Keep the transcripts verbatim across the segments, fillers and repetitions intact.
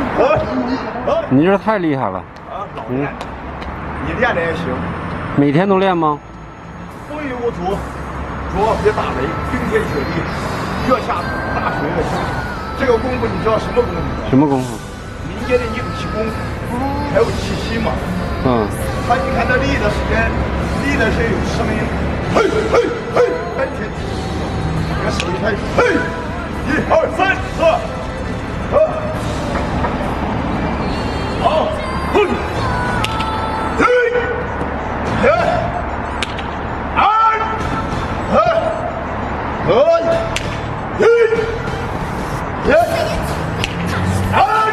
你这太厉害了。 啊，老练，你练练也行。 每天都练吗？ 风雨无阻，主别打雷，冰天雪地，月下大雪也行。这个功夫你知道什么功夫？ 什么功夫？ 民间的硬气功，还有气息嘛。 嗯。 他你看他立的时间，立的是有声音，嘿嘿嘿，跟前，你看手一拍，嘿，一二三四，呃，好，嘿，嘿，嘿，二，嘿，嘿，嘿，嘿，二，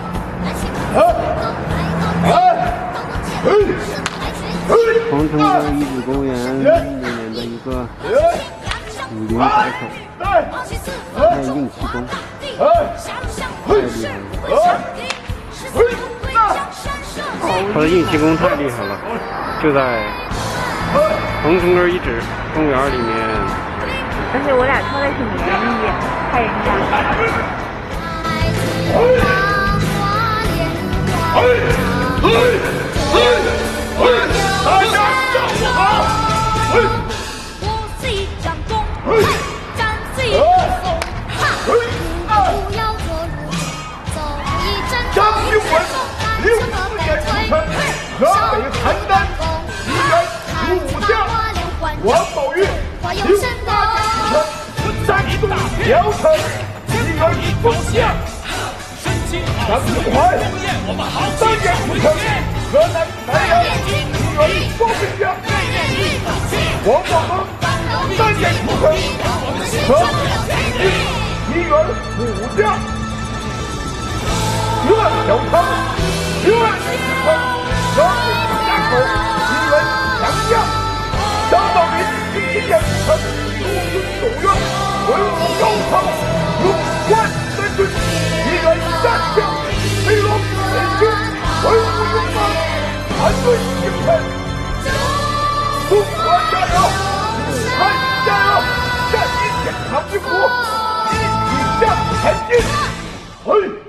嘿，嘿。 长城的遗址公园里面的一个武林高手，练硬气功，太厉害了！他的硬气功太厉害了，就在长城根遗址公园里面。 而且我俩跳的挺绵密，看人大家上午好！ 我是一张弓，战是一支风，不要做路，走一阵风， 张英文六四年出生，河北邯郸，一员武将。王宝玉六八年出生，山东聊城，一员副将。张英怀三年出生，河南南阳，一员方兵将。王宝刚三年出生，河北一员武将。岳小昌十二年出生，河北家口，一员强将。张道林第一年出生，陆军总院，文武高超，如万三军，一员战将。飞龙北京，文武勇猛，团队精神。中国加油，武汉加油，战一天长辛苦，一起向前进。嘿。